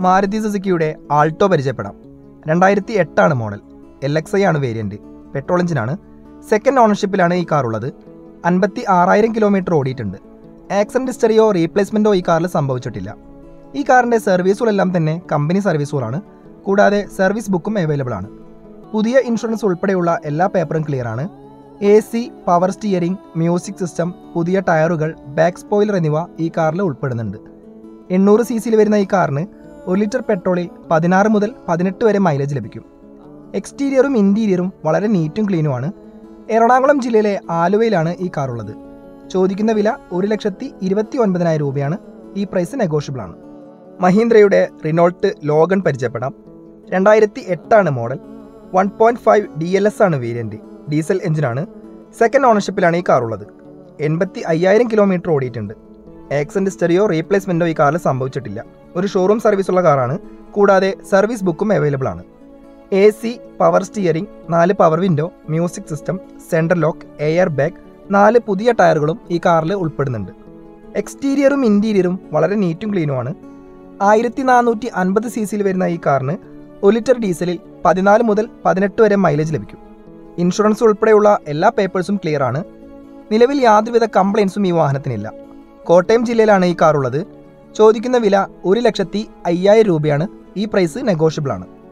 Maruti സുസുക്കിയുടെ Alto പരിചയപ്പെടാം. 2008 model. LXI ആണ് variant. Petrol എഞ്ചിനാണ്. സെക്കൻഡ് ഓണർഷിപ്പിലാണ് ഈ കാർ ഉള്ളത്. 56,000 കിലോമീറ്റർ ഓടിയിട്ടുണ്ട്. ആക്സിഡന്റ് ഹിസ്റ്ററിയോ റീപ്ലേസ്മെൻറ്റോ ഈ കാറിൽ സംഭവിച്ചിട്ടില്ല. ഈ കാറിൻ്റെ സർവീസുകളെല്ലാം തന്നെ കമ്പനി സർവീസുകളാണ്. കൂടാതെ സർവീസ് ബുക്കും അവൈലബിൾ ആണ്. പുതിയ ഇൻഷുറൻസ് ഉൾപ്പെടെയുള്ള എല്ലാ പേപ്പറും ക്ലിയർ ആണ്. AC, power steering, music system, പുതിയ ടയറുകൾ, ബാക്ക് സ്പോയിലർ എന്നിവ ഈ കാറിൽ ഉൾപ്പെടുന്നുണ്ട്. 800 cc വരുന്ന ഈ കാറിന് 1 ലിറ്റർ പെട്രോളിൽ 16 മുതൽ 18 വരെ മൈലേജ് ലഭിക്കും. എക്സ്റ്റീരിയറും ഇൻറ്റീരിയറും വളരെ നീറ്റും ക്ലീനുമാണ്. എറണാകുളം ജില്ലയിലെ ആലുവയിലാണ് ഈ കാർ ഉള്ളത്. ചോദിക്കുന്ന വില 1,29,000 രൂപയാണ്. ഈ പ്രൈസ് നെഗോഷ്യബിൾ ആണ്. മഹീന്ദ്രയുടെ റിനോൾട്ട് ലോഗൺ പരിചയപ്പെടാം. 2008 മോഡൽ. 1.5 DLS ആണ് വേരിയൻറ്റ്. ഡീസൽ എഞ്ചിനാണ്. സെക്കൻഡ് ഓണർഷിപ്പിലാണ് ഈ കാർ ഉള്ളത്. 85,000 കിലോമീറ്റർ ഓടിയിട്ടുണ്ട്. ആക്സിഡന്റ് ഹിസ്റ്ററിയോ റീപ്ലേസ്മെൻറ്റോ ഈ കാറിൽ സംഭവിച്ചിട്ടില്ല. ഒരു ഷോറൂം സർവീസുള്ള കാറാണ്. കൂടാതെ സർവീസ് ബുക്കും അവൈലബിൾ ആണ്. AC, power steering, 4 power window, music system, central lock, air bag, 4 പുതിയ ടയറുകളും ഈ കാറിൽ ഉൾപ്പെടുന്നുണ്ട്. എക്സ്റ്റീരിയറും ഇൻറ്റീരിയറും വളരെ നീറ്റും ക്ലീനുമാണ്. 1450 cc വരുന്ന ഈ കാറിന് 1 ലിറ്റർ ഡീസലിൽ 14 മുതൽ 18 വരെ മൈലേജ് ലഭിക്കും. ഇൻഷുറൻസ് ഉൾപ്പെടെയുള്ള എല്ലാ പേപ്പേഴ്സും ക്ലിയർ ആണ്. നിലവിൽ യാതൊരുവിധ കംപ്ലയിൻസും ഈ വാഹനത്തിനില്ല. കോട്ടയം ജില്ലയിലാണ് ഈ കാർ ഉള്ളത്. ചോദിക്കുന്ന വില 1,05,000 രൂപയാണ്. ഈ പ്രൈസ് നെഗോഷ്യബിൾ ആണ്.